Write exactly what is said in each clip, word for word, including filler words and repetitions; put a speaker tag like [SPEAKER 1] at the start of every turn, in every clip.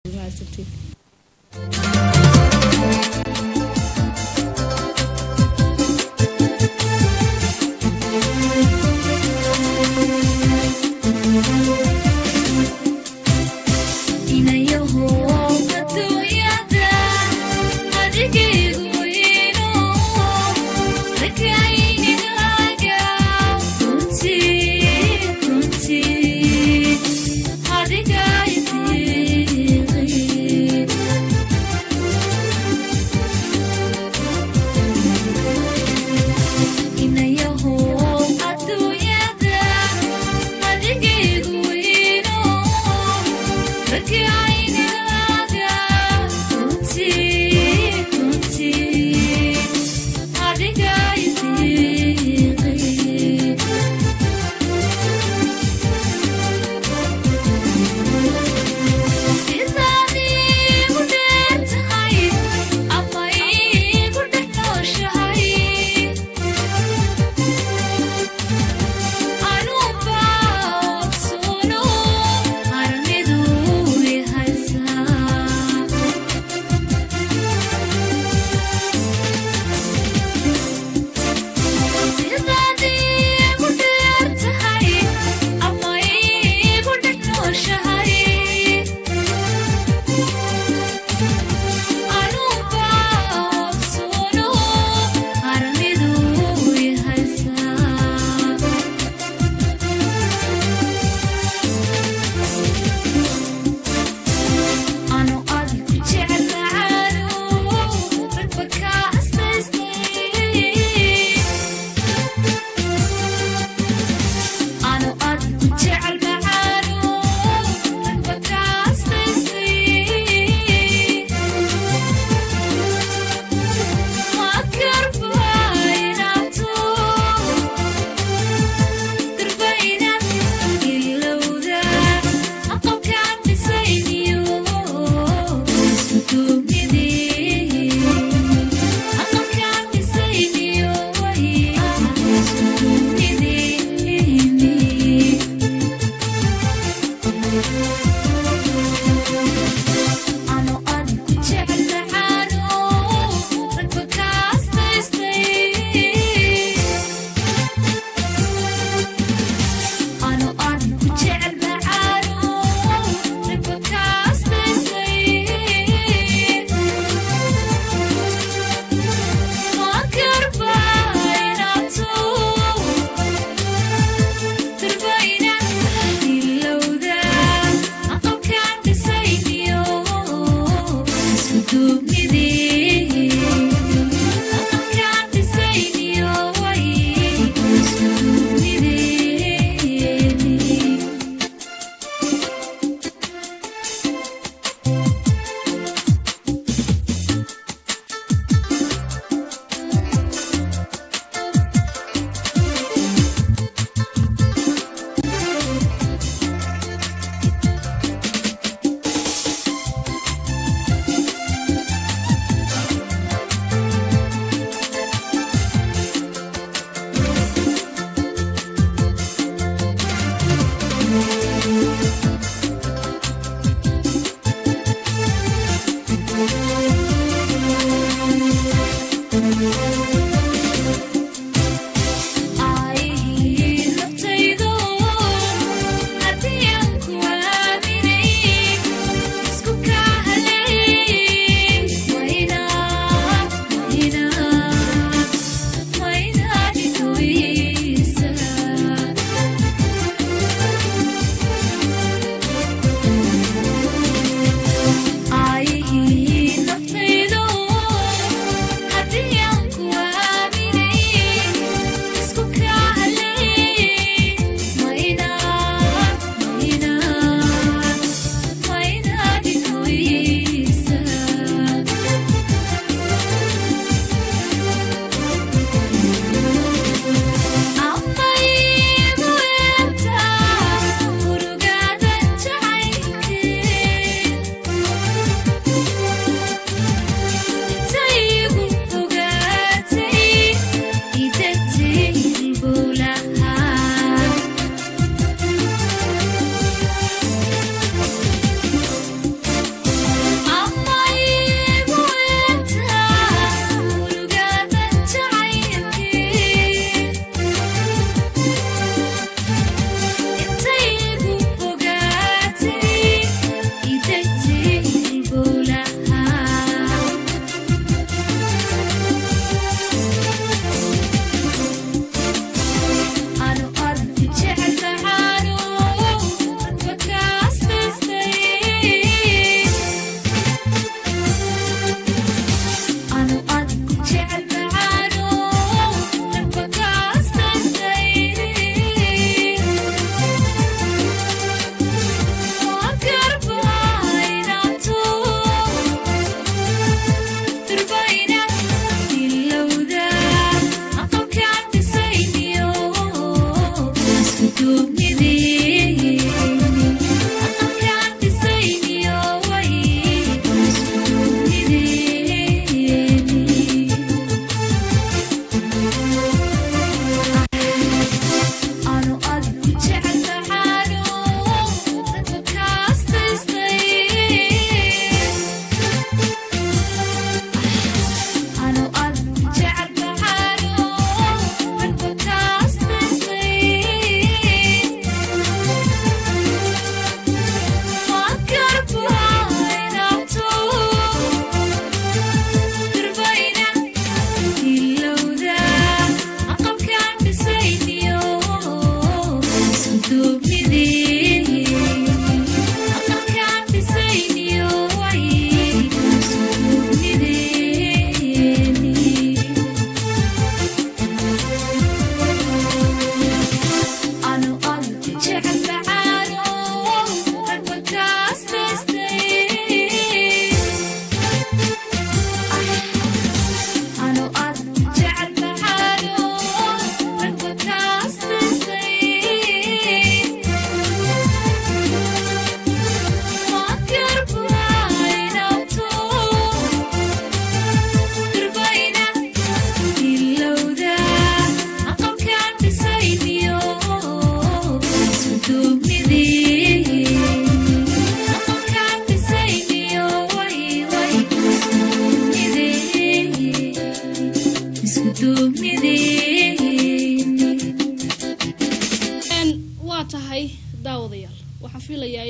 [SPEAKER 1] University.
[SPEAKER 2] Yeah.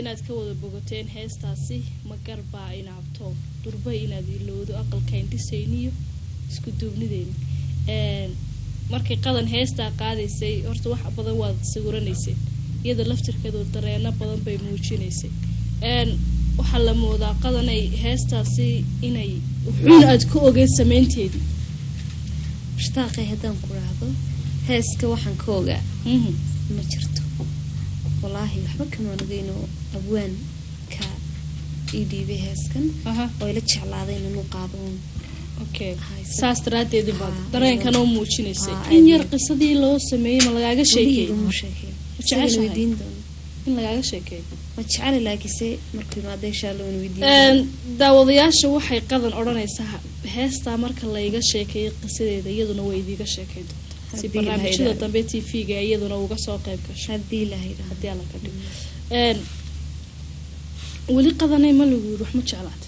[SPEAKER 1] inaad ka wada bogoteen heestaasi ma garbaa inaabto durba inaad ilowdo aqalkayn dhisayniyo isku duubnideena een markay qadan heesta qaadaysay horta wax badan waad sawiranaysay iyada laftirkeedu dareeno badan bay muujinaysay een waxa la moodaa qadanay heestaasi inay wuxuu aad ku ogeey sameynteedii
[SPEAKER 2] mushtaaqay hadan ku raado heeska waxaan ka ogaa
[SPEAKER 1] mhm
[SPEAKER 2] ma jirto wallahi waxba kama nageyno abwaan ka idii heeskan oo ila jeclaaday inuu qaado
[SPEAKER 1] okay saas taradeed baa dareenkan oo muujinaysay in yar qisadii loo sameeyay ma lagaaga sheekay
[SPEAKER 2] ma sheekay
[SPEAKER 1] jeceshahay in lagaaga sheekay
[SPEAKER 2] ma jecel laakiin markii ma deesha loo weydiin
[SPEAKER 1] een daawadayaasha waxay qadan oranaysaa heesta marka la iga sheekay qisadeeda iyaduna way idiga sheekay si barnaamijyada dambe T V-ga iyaduna uga soo qayb gashay
[SPEAKER 2] hadii la haydo
[SPEAKER 1] hadii la ka dhigo een wali qadanay ma lagu wax ma jeclaat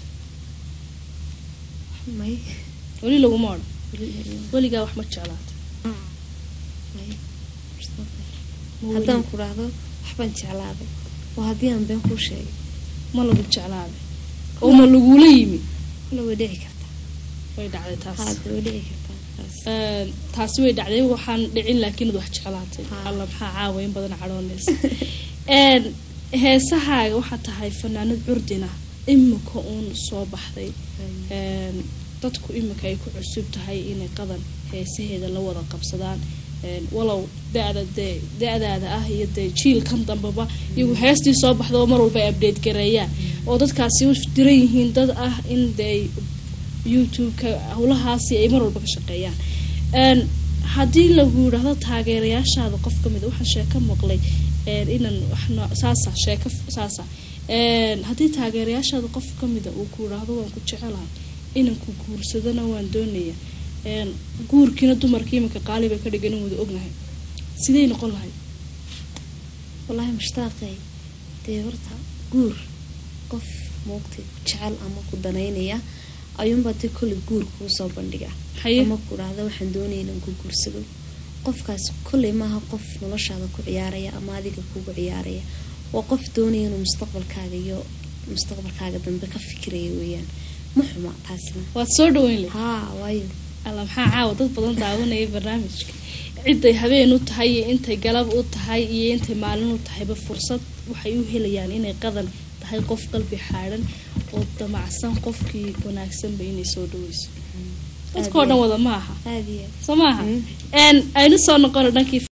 [SPEAKER 2] may
[SPEAKER 1] wali lagu mood waliga wax ma jeclaat
[SPEAKER 2] may hadan ku raado waxban jeclaaday oo hadii aan been ku sheegay
[SPEAKER 1] ma lagu jeclaaday oo ma lagu leeyimi
[SPEAKER 2] la wadii karta
[SPEAKER 1] way dhacday taas
[SPEAKER 2] hada wadii karta
[SPEAKER 1] ee taasi way dhacday waxaan dhicin laakiin wax jeclaatay alla maxaa caawayn badan caroonaysa een heesahaaga waxa tahay fanaanad curdina imika uun soo baxday een dadku imika ay ku cusub tahay inay qadan heesaheeda la wada qabsadaan een walow daada daadaada ah iyo jiilkan dambaba iyagu heestii soo baxdo mar walba update gareeyaan oo dadkaasi u diran yihiin dad ah in day YouTube-ka hawlahaasi ay mar walba ka shaqeeyaan een hadii lagu yiraahdo taageerayaashaada qof kamid ah waxaan sheeko maqlay een inaan waxna saasa sheeko saasa een hadii taageerayaashaada qof kamid ah uu ku yiraahdo waan ku jecelahay inaan ku guursadana waan doonayaa een guurkina dumarkii imika qaaliba ka dhigan wada ognahay sidee noqon lahayd
[SPEAKER 2] wallahi mushtaaqay deewarta guur qof moogtay jecel ama ku daneynaya ayuun baad kulli guur ku soo bandhiga ama ku raado waxaan doonaynaa ku guursado qofkaas kulli maaha qof noloshaada ku ciyaaraya ama adiga kugu ciyaaraya waa qof doonaya inuu mustaqbalkaaga iyo mustaqbalkaaga dambe ka fikirayo weeyaan muxuma taasna
[SPEAKER 1] waad soo dhaweyn leh
[SPEAKER 2] ha waayo
[SPEAKER 1] alla maxaa caawa dad badan daawanaya barnaamijka ciday habeen u tahay intay galab u tahay iyo intay maalin u tahay ba fursad waxay u helayaan inay qadan tahay qof qalbi xaaran oo damacsan qofkii wanaagsan bay inay soo dhaweyso dadkoo dhan wada maaha
[SPEAKER 2] aadiya
[SPEAKER 1] Soomaha een aynu soo noqon dhankii